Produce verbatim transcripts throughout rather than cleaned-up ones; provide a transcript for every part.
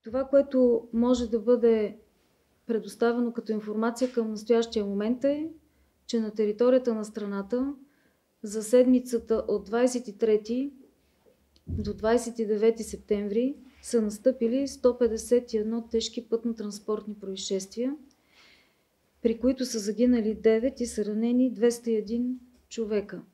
Това, което може да бъде предоставено като информация към настоящия момент е, че на територията на страната за седмицата от двадесет и трети до двадесет и девети септември са настъпили сто петдесет и едно тежки пътно-транспортни происшествия, при които са загинали девет и са ранени двеста и един човека,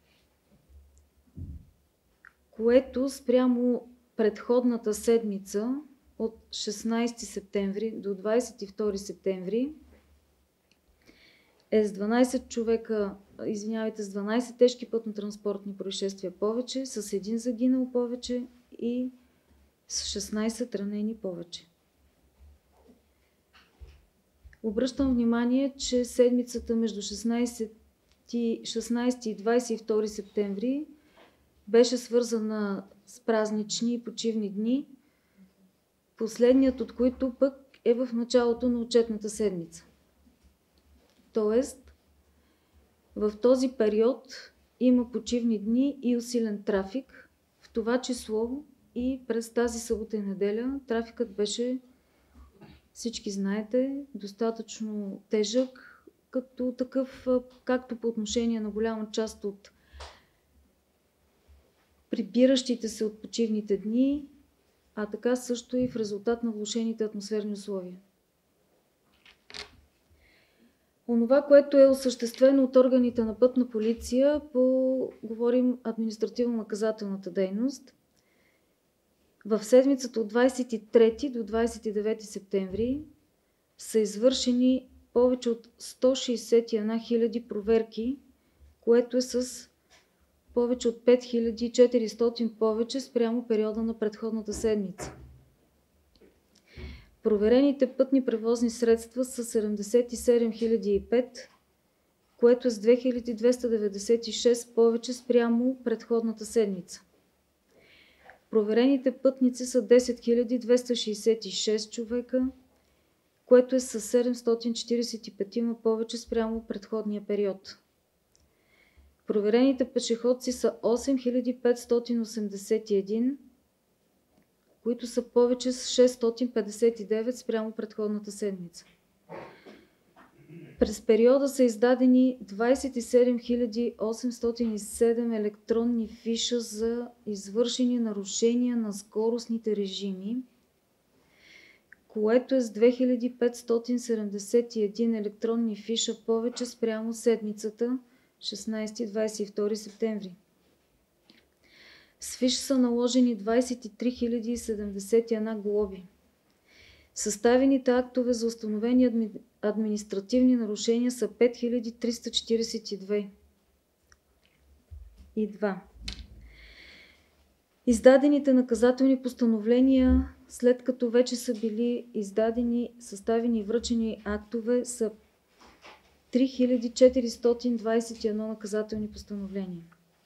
което спрямо предходната седмица от шестнадесети септември до двадесет и втори септември е с дванадесет човека, извинявайте, с дванадесет тежки пътно-транспортни происшествия повече, с един загинал повече и с шестнадесет ранени повече. Обръщам внимание, че седмицата между шестнадесети и двадесет и втори септември беше свързана с празнични и почивни дни, последният от които пък е в началото на отчетната седмица. Тоест, в този период има почивни дни и усилен трафик, в това число и през тази събота и неделя трафикът беше, всички знаете, достатъчно тежък, като такъв, както по отношение на голяма част от прибиращите се от почивните дни, а така също и в резултат на влошените атмосферни условия. Онова, което е осъществено от органите на пътна полиция, по, говорим административно-наказателната дейност, в седмицата от двадесет и трети до двадесет и девети септември са извършени повече от сто шестдесет и една хиляди проверки, което е с повече от пет хиляди и четиристотин повече спрямо периода на предходната седмица. Проверените пътни превозни средства са седемдесет и седем хиляди и пет, което е с две хиляди двеста деветдесет и шест повече спрямо предходната седмица. Проверените пътници са десет хиляди двеста шестдесет и шест човека, което е с седемстотин четиридесет и пет повече спрямо предходния период. Проверените пешеходци са осем хиляди петстотин осемдесет и един, които са повече с шестстотин петдесет и девет спрямо предходната седмица. През периода са издадени двадесет и седем хиляди осемстотин и седем електронни фиша за извършени нарушения на скоростните режими, което е с две хиляди петстотин седемдесет и един електронни фиша повече спрямо седмицата шестнадесети до двадесет и втори септември. С фиш са наложени двадесет и три хиляди седемдесет и една глоби. Съставените актове за установени адми... административни нарушения са пет хиляди триста четиридесет и два. Издадените наказателни постановления, след като вече са били издадени, съставени и връчени актове, са три хиляди четиристотин двадесет и едно наказателни постановления.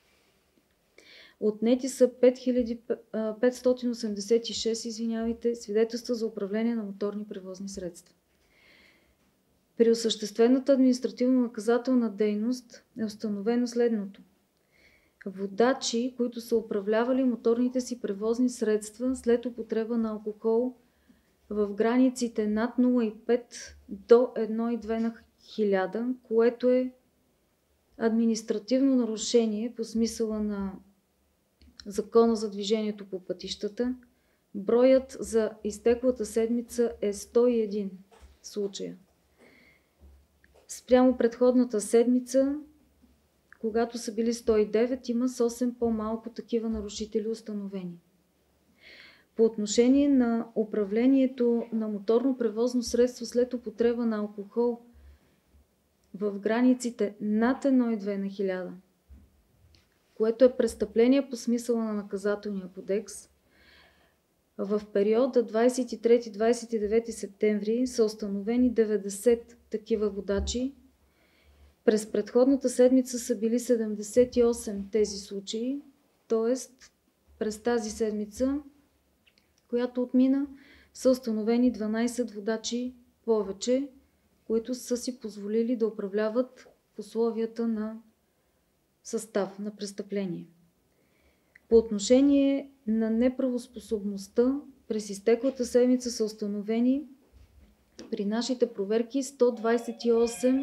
Отнети са пет хиляди петстотин осемдесет и шест, извинявайте, свидетелства за управление на моторни превозни средства. При осъществената административно-наказателна дейност е установено следното. Водачи, които са управлявали моторните си превозни средства след употреба на алкохол в границите над нула цяло и пет до едно цяло и две на хиляда, което е административно нарушение по смисъла на Закона за движението по пътищата, броят за изтеклата седмица е сто и един случая. Спрямо предходната седмица, когато са били сто и девет, има с осем по-малко такива нарушители установени. По отношение на управлението на моторно превозно средство след употреба на алкохол в границите над едно цяло и две на хиляда, което е престъпление по смисъла на наказателния кодекс, в периода двадесет и трети до двадесет и девети септември са установени деветдесет такива водачи. През предходната седмица са били седемдесет и осем тези случаи, т.е. през тази седмица, която отмина, са установени дванадесет водачи повече, които са си позволили да управляват в условията на състав на престъпление. По отношение на неправоспособността през изтеклата седмица са установени при нашите проверки сто двадесет и осем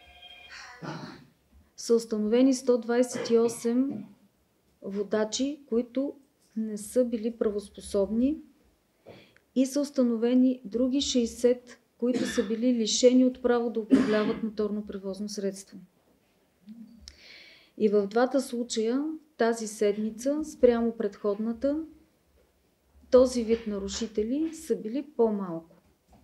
са установени сто двадесет и осем водачи, които не са били правоспособни, и са установени други шейсет, които са били лишени от право да управляват моторно превозно средство. И в двата случая тази седмица, спрямо предходната, този вид нарушители са били по-малко.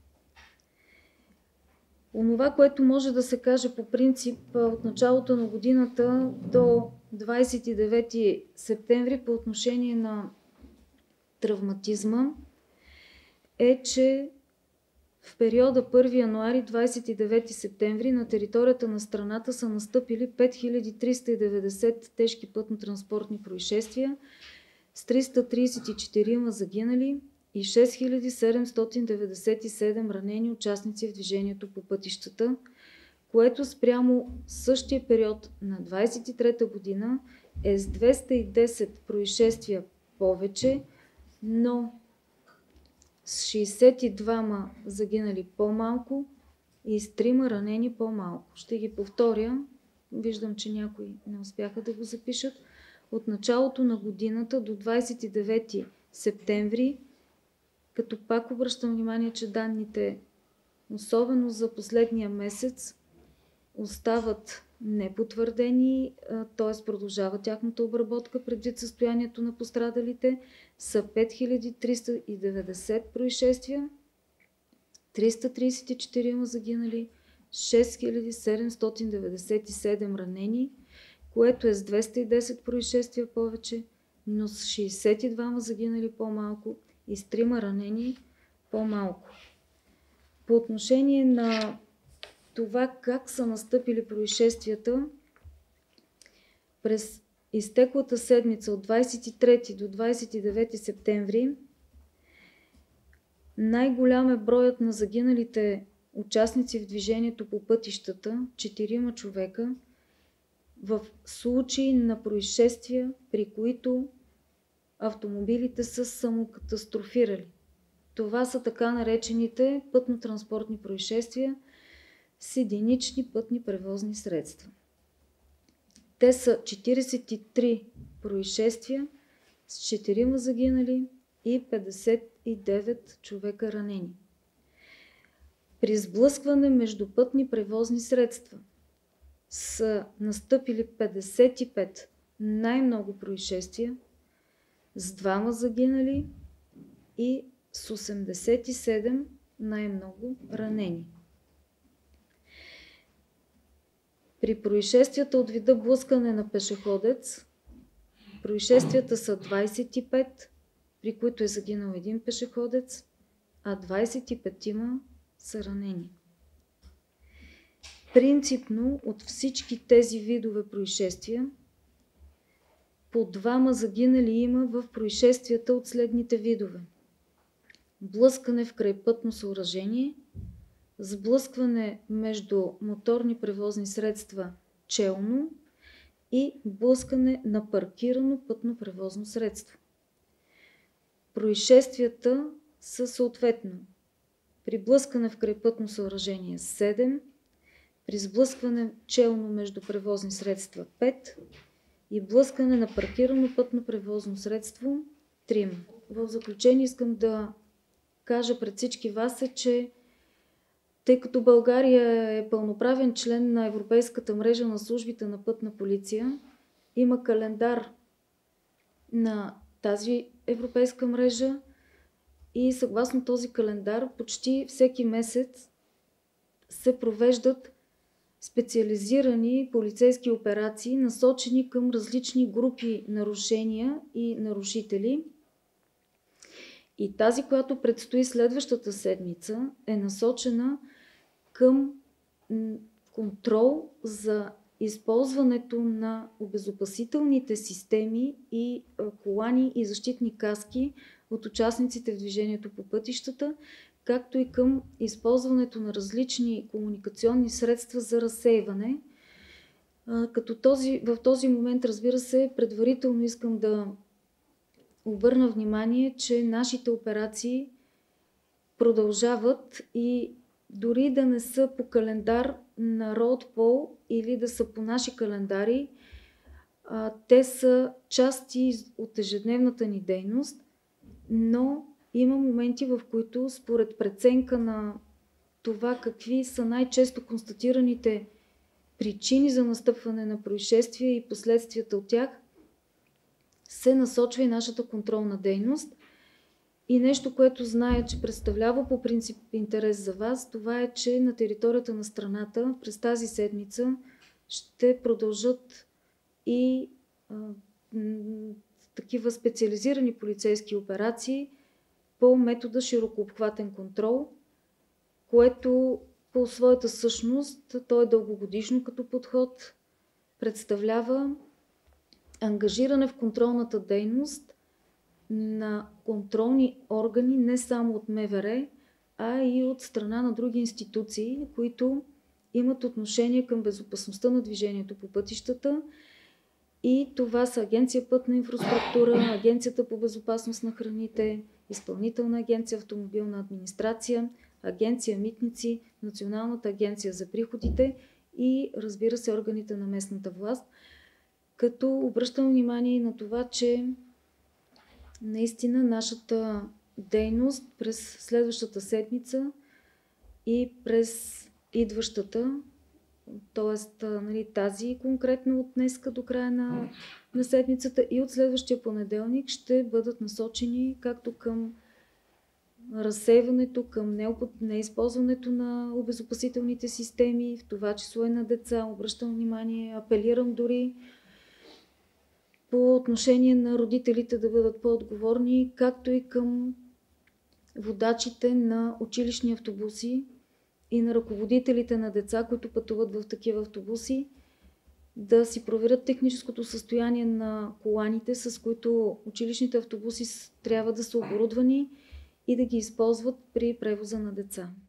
Онова, което може да се каже по принцип от началото на годината до двадесет и девети септември по отношение на травматизма, е, че в периода първи януари – двадесет и девети септември на територията на страната са настъпили пет хиляди триста и деветдесет тежки пътно-транспортни происшествия с триста тридесет и четири загинали и шест хиляди седемстотин деветдесет и седем ранени участници в движението по пътищата, което спрямо същия период на двадесет и трета година е с двеста и десет происшествия повече, но с шейсет и двама загинали по-малко и с трима ранени по-малко. Ще ги повторя, виждам, че някои не успяха да го запишат. От началото на годината до двадесет и девети септември, като пак обръщам внимание, че данните, особено за последния месец, остават непотвърдени, т.е. продължава тяхната обработка предвид състоянието на пострадалите, са пет хиляди триста и деветдесет происшествия, триста тридесет и четири загинали, шест хиляди седемстотин деветдесет и седем ранени, което е с двеста и десет происшествия повече, но с шейсет и двама загинали по-малко и с трима ранени по-малко. По отношение на това как са настъпили происшествията, през изтеклата седмица от двадесет и трети до двадесет и девети септември най-голям е броят на загиналите участници в движението по пътищата, четирима човека, в случаи на происшествия, при които автомобилите са самокатастрофирали. Това са така наречените пътно-транспортни происшествия с единични пътни превозни средства. Те са четиридесет и три происшествия с четирима загинали и петдесет и девет човека ранени. При сблъскване между пътни превозни средства са настъпили петдесет и пет най-много происшествия с двама загинали и с осемдесет и седем най-много ранени. При происшествията от вида блъскане на пешеходец, происшествията са двадесет и пет, при които е загинал един пешеходец, а двадесет и петима са ранени. Принципно от всички тези видове происшествия, по двама загинали има в происшествията от следните видове: блъскане в крайпътно съоръжение, сблъскване между моторни превозни средства челно и блъскане на паркирано пътно превозно средство. Происшествията са съответно при блъскане в крайпътно съоръжение седем, при сблъскване челно между превозни средства пет и блъскане на паркирано пътно превозно средство три. В заключение искам да кажа пред всички вас е, че тъй като България е пълноправен член на Европейската мрежа на службите на пътна полиция, има календар на тази европейска мрежа и съгласно този календар почти всеки месец се провеждат специализирани полицейски операции, насочени към различни групи нарушения и нарушители. И тази, която предстои следващата седмица, е насочена към контрол за използването на обезопасителните системи и колани и защитни каски от участниците в движението по пътищата, както и към използването на различни комуникационни средства за разсейване. Като този, в този момент, разбира се, предварително искам да обърна внимание, че нашите операции продължават и дори да не са по календар на Роудпол или да са по наши календари, а, те са части от ежедневната ни дейност, но има моменти, в които според преценка на това какви са най-често констатираните причини за настъпване на происшествия и последствията от тях, се насочва и нашата контролна дейност. И нещо, което зная, че представлява по принцип интерес за вас, това е, че на територията на страната през тази седмица ще продължат и а, м- такива специализирани полицейски операции по метода широкообхватен контрол, което по своята същност, то е дългогодишно като подход, представлява ангажиране в контролната дейност на контролни органи не само от МВР, а и от страна на други институции, които имат отношение към безопасността на движението по пътищата. И това са Агенция пътна инфраструктура, Агенцията по безопасност на храните, Изпълнителна агенция автомобилна администрация, Агенция митници, Националната агенция за приходите и, разбира се, органите на местната власт. Като обръщам внимание и на това, че наистина нашата дейност през следващата седмица и през идващата, т.е. нали, тази конкретно от днеска до края на, на седмицата и от следващия понеделник ще бъдат насочени както към разсейването, към неизползването на обезопасителните системи, в това число и на деца. Обръщам внимание, апелирам дори по отношение на родителите да бъдат по-отговорни, както и към водачите на училищни автобуси и на ръководителите на деца, които пътуват в такива автобуси, да си проверят техническото състояние на коланите, с които училищните автобуси трябва да са оборудвани и да ги използват при превоза на деца.